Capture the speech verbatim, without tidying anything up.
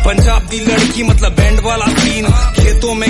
पंजाब दी लड़की मतलब बैंड वाला सीन, खेतों